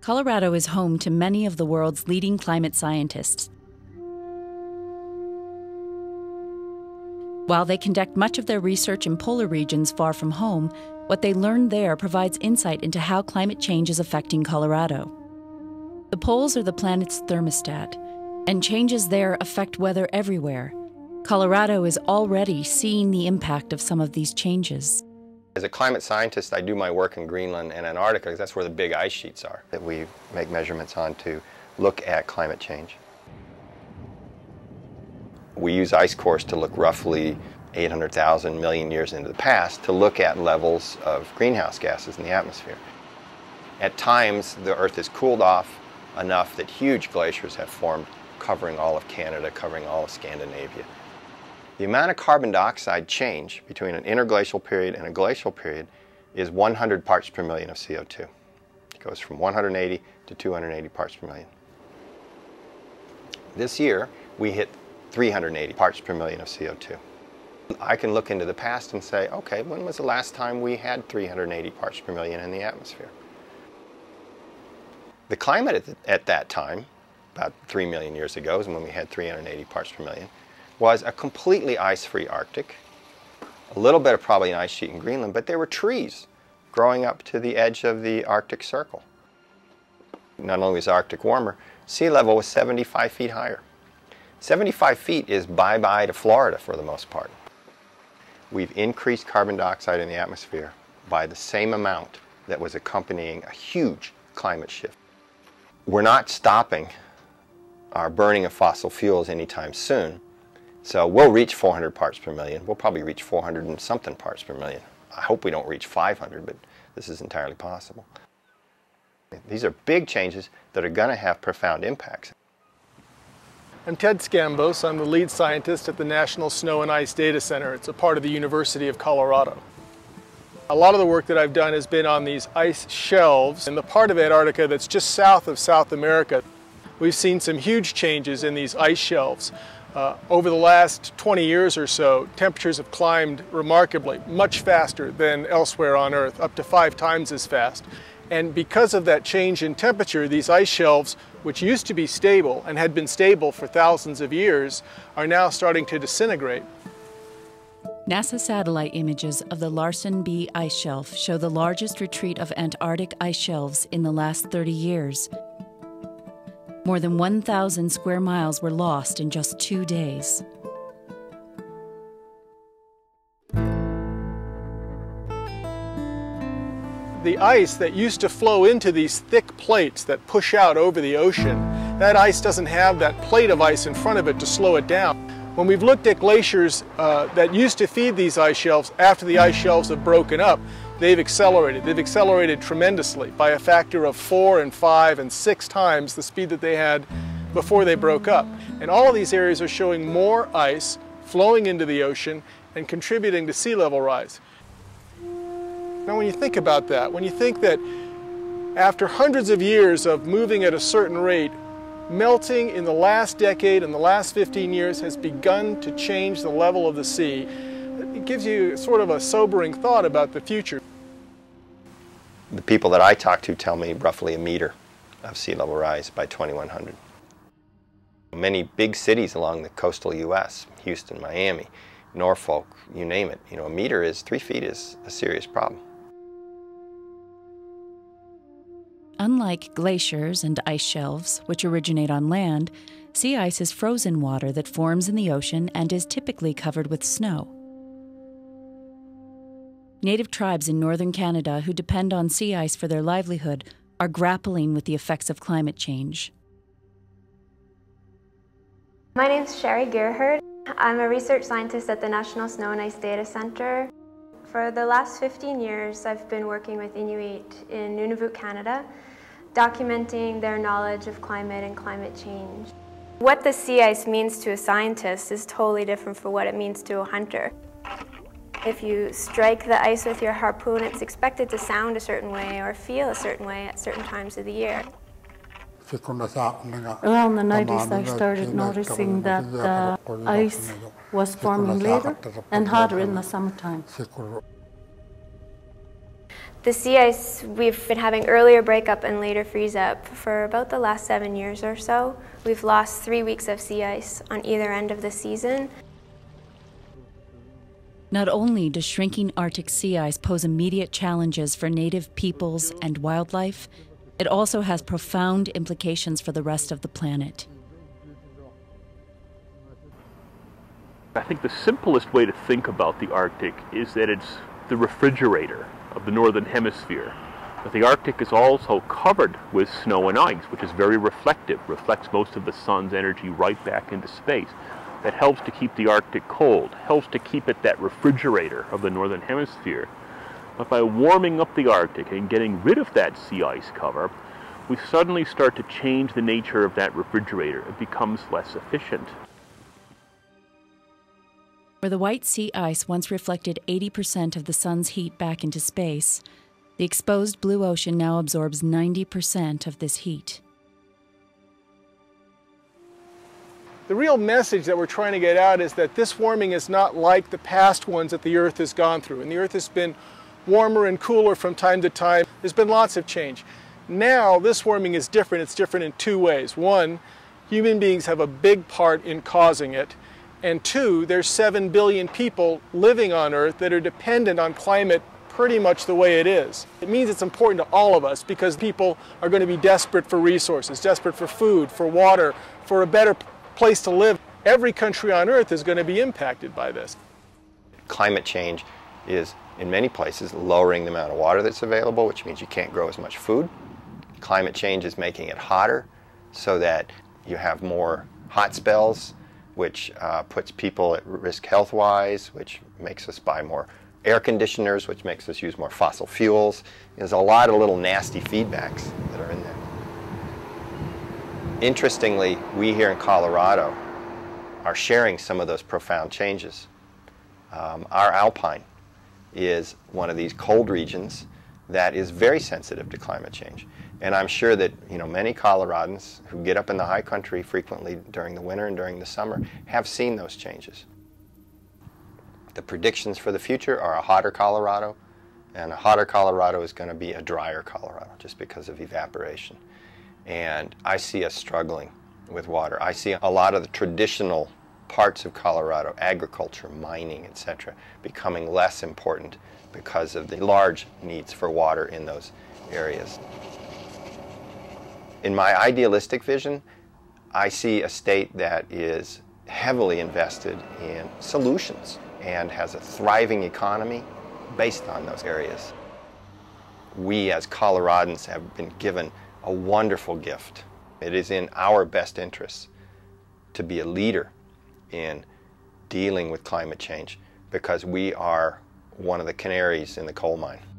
Colorado is home to many of the world's leading climate scientists. While they conduct much of their research in polar regions far from home, what they learn there provides insight into how climate change is affecting Colorado. The poles are the planet's thermostat, and changes there affect weather everywhere. Colorado is already seeing the impact of some of these changes. As a climate scientist, I do my work in Greenland and Antarctica because that's where the big ice sheets are that we make measurements on to look at climate change. We use ice cores to look roughly 800,000 million years into the past to look at levels of greenhouse gases in the atmosphere. At times, the Earth has cooled off enough that huge glaciers have formed, covering all of Canada, covering all of Scandinavia. The amount of carbon dioxide change between an interglacial period and a glacial period is 100 parts per million of CO2. It goes from 180 to 280 parts per million. This year, we hit 380 parts per million of CO2. I can look into the past and say, okay, when was the last time we had 380 parts per million in the atmosphere? The climate at that time, about 3 million years ago, is when we had 380 parts per million, was a completely ice-free Arctic, a little bit of probably an ice sheet in Greenland, but there were trees growing up to the edge of the Arctic Circle. Not only was the Arctic warmer, sea level was 75 feet higher. 75 feet is bye-bye to Florida for the most part. We've increased carbon dioxide in the atmosphere by the same amount that was accompanying a huge climate shift. We're not stopping our burning of fossil fuels anytime soon, so we'll reach 400 parts per million. We'll probably reach 400 and something parts per million. I hope we don't reach 500, but this is entirely possible. These are big changes that are going to have profound impacts. I'm Ted Scambos. I'm the lead scientist at the National Snow and Ice Data Center. It's a part of the University of Colorado. A lot of the work that I've done has been on these ice shelves in the part of Antarctica that's just south of South America. We've seen some huge changes in these ice shelves. Over the last 20 years or so, temperatures have climbed remarkably, much faster than elsewhere on Earth, up to 5 times as fast. And because of that change in temperature, these ice shelves, which used to be stable and had been stable for thousands of years, are now starting to disintegrate. NASA satellite images of the Larsen B ice shelf show the largest retreat of Antarctic ice shelves in the last 30 years. More than 1,000 square miles were lost in just 2 days. The ice that used to flow into these thick plates that push out over the ocean, that ice doesn't have that plate of ice in front of it to slow it down. When we've looked at glaciers that used to feed these ice shelves, after the ice shelves have broken up, they've accelerated. They've accelerated tremendously by a factor of 4 and 5 and 6 times the speed that they had before they broke up. And all of these areas are showing more ice flowing into the ocean and contributing to sea level rise. Now when you think about that, when you think that after hundreds of years of moving at a certain rate, melting in the last decade and the last 15 years has begun to change the level of the sea, it gives you sort of a sobering thought about the future. The people that I talk to tell me roughly a meter of sea level rise by 2100. Many big cities along the coastal U.S., Houston, Miami, Norfolk, you name it, a meter is 3 feet is a serious problem. Unlike glaciers and ice shelves, which originate on land, sea ice is frozen water that forms in the ocean and is typically covered with snow. Native tribes in northern Canada who depend on sea ice for their livelihood are grappling with the effects of climate change. My name's Sherry Gerhard. I'm a research scientist at the National Snow and Ice Data Center. For the last 15 years, I've been working with Inuit in Nunavut, Canada, documenting their knowledge of climate and climate change. What the sea ice means to a scientist is totally different from what it means to a hunter. If you strike the ice with your harpoon, it's expected to sound a certain way or feel a certain way at certain times of the year. Around the 90s, I started noticing that the ice was forming later and harder in the summertime. The sea ice, we've been having earlier breakup and later freeze up for about the last 7 years or so. We've lost 3 weeks of sea ice on either end of the season. Not only does shrinking Arctic sea ice pose immediate challenges for native peoples and wildlife, it also has profound implications for the rest of the planet. I think the simplest way to think about the Arctic is that it's the refrigerator of the Northern Hemisphere. But the Arctic is also covered with snow and ice, which is very reflective, reflects most of the sun's energy right back into space. That helps to keep the Arctic cold, helps to keep it that refrigerator of the Northern Hemisphere. But by warming up the Arctic and getting rid of that sea ice cover, we suddenly start to change the nature of that refrigerator. It becomes less efficient. Where the white sea ice once reflected 80% of the sun's heat back into space, the exposed blue ocean now absorbs 90% of this heat. The real message that we're trying to get out is that this warming is not like the past ones that the Earth has gone through. And the Earth has been warmer and cooler from time to time. There's been lots of change. Now, this warming is different. It's different in two ways. One, human beings have a big part in causing it. And two, there's 7 billion people living on Earth that are dependent on climate pretty much the way it is. It means it's important to all of us because people are going to be desperate for resources, desperate for food, for water, for a better place to live. Every country on Earth is going to be impacted by this. Climate change is, in many places, lowering the amount of water that's available, which means you can't grow as much food. Climate change is making it hotter so that you have more hot spells, which puts people at risk health-wise, which makes us buy more air conditioners, which makes us use more fossil fuels. There's a lot of little nasty feedbacks that are in there. Interestingly, we here in Colorado are sharing some of those profound changes. Our Alpine is one of these cold regions that is very sensitive to climate change. And I'm sure that many Coloradans who get up in the high country frequently during the winter and during the summer have seen those changes. The predictions for the future are a hotter Colorado, and a hotter Colorado is going to be a drier Colorado just because of evaporation. And I see us struggling with water. I see a lot of the traditional parts of Colorado, agriculture, mining, etc., becoming less important because of the large needs for water in those areas. In my idealistic vision, I see a state that is heavily invested in solutions and has a thriving economy based on those areas. We as Coloradans have been given a wonderful gift. It is in our best interests to be a leader in dealing with climate change because we are one of the canaries in the coal mine.